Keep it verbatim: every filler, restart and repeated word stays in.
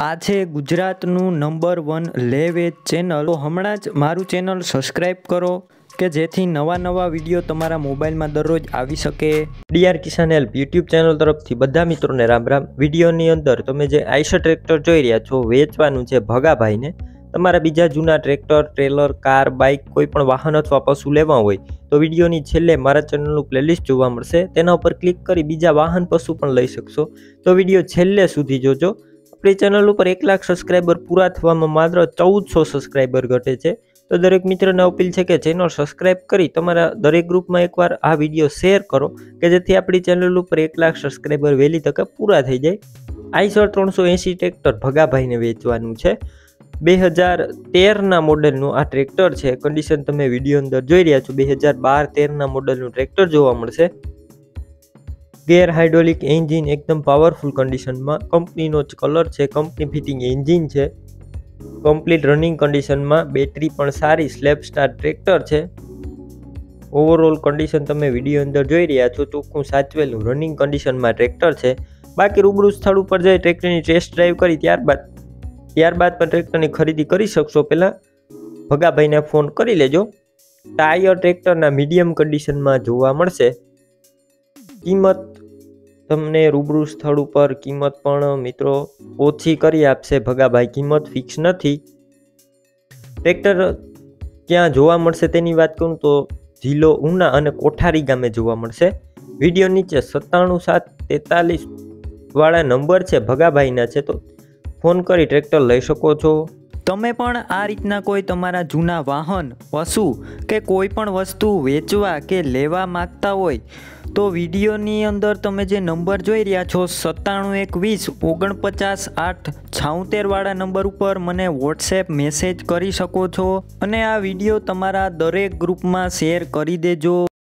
આ છે ગુજરાતનું નંબર વન લે વેચ ચેનલ। તો હમણાં જ મારું ચેનલ સબસ્ક્રાઈબ કરો કે જેથી નવા નવા વિડીયો તમારા મોબાઈલમાં દરરોજ આવી શકે। DR Kisan help YouTube channel તરફથી બધા મિત્રોને રામ રામ। વિડીયોની અંદર તમે જે આઈશર ટ્રેક્ટર જોઈ રહ્યા છો વેચવાનું છે ભગાભાઈને। તમારા બીજા જૂના ટ્રેક્ટર, ટ્રેલર, કાર, બાઇક કોઈ પણ વાહન અથવા પશુ લેવા હોય તો વિડીયોની છેલ્લે મારા ચેનલનું પ્લેલિસ્ટ જોવા મળશે, તેના ઉપર ક્લિક કરી બીજા વાહન પશુ પણ લઈ શકશો। તો વિડીયો છેલ્લે સુધી જોજો। આપણી ચેનલ ઉપર એક લાખ સબસ્ક્રાઈબર પૂરા થવામાં માત્ર ચૌદસો સબસ્ક્રાઈબર ઘટે છે, તો દરેક મિત્રને અપીલ છે કે ચેનલ સબસ્ક્રાઈબ કરી તમારા દરેક ગ્રુપમાં એકવાર આ વિડીયો શેર કરો કે જેથી આપણી ચેનલ ઉપર એક લાખ સબસ્ક્રાઈબર વહેલી તકે પૂરા થઈ જાય। આઈશર ત્રણસો એંસી ટ્રેક્ટર ભગાભાઈને વેચવાનું છે। બે હજાર તેરના મોડેલનું આ ટ્રેક્ટર છે। કન્ડિશન તમે વિડીયો અંદર જોઈ રહ્યા છો, બે હજાર બાર તેરના મોડેલનું ટ્રેક્ટર જોવા મળશે। ગેર હાઇડ્રોલિક એન્જિન એકદમ પાવરફુલ કન્ડિશનમાં, કંપનીનો જ કલર છે, કંપની ફિટિંગ એન્જિન છે, કમ્પ્લીટ રનિંગ કન્ડિશનમાં, બેટરી પણ સારી, સ્લેપ સ્ટાર ટ્રેક્ટર છે। ઓવરઓલ કન્ડિશન તમે વિડીયો અંદર જોઈ રહ્યા છો, ચોખ્ખું સાચવેલું રનિંગ કન્ડિશનમાં ટ્રેક્ટર છે। બાકી રૂબરૂ સ્થળ ઉપર જઈ ટ્રેક્ટરની ટેસ્ટ ડ્રાઈવ કરી ત્યારબાદ ત્યારબાદ પણ ટ્રેક્ટરની ખરીદી કરી શકશો। પહેલાં ભગાભાઈને ફોન કરી લેજો। ટાયર ટ્રેક્ટરના મીડિયમ કન્ડિશનમાં જોવા મળશે। કિંમત તમને રૂબરૂ સ્થળ ઉપર કિંમત પણ મિત્રો ઓછી કરી આપશે ભગાભાઈ, કિંમત ફિક્સ નથી। ટ્રેક્ટર ક્યાં જોવા મળશે તેની વાત કરું તો જિલ્લો ઉના અને કોઠારી ગામે જોવા મળશે। વિડીયો નીચે સત્તાણું સાત તેતાલીસ વાળા નંબર છે ભગાભાઈના છે, તો ફોન કરી ટ્રેક્ટર લઈ શકો છો। તમે પણ આ રીતના કોઈ તમારા જૂના વાહન, પશુ કે કોઈ પણ વસ્તુ વેચવા કે લેવા માગતા હોય તો વિડીયોની અંદર તમે જે નંબર જોઈ રહ્યા છો સત્તાણું એક વીસ ઓગણપચાસ આઠ છાઉતેર વાળા નંબર ઉપર મને વોટ્સએપ મેસેજ કરી શકો છો અને આ વિડીયો તમારા દરેક ગ્રુપમાં શેર કરી દેજો।